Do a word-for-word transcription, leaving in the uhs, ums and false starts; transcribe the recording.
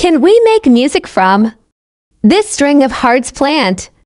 can we make music from? This string of hearts plant.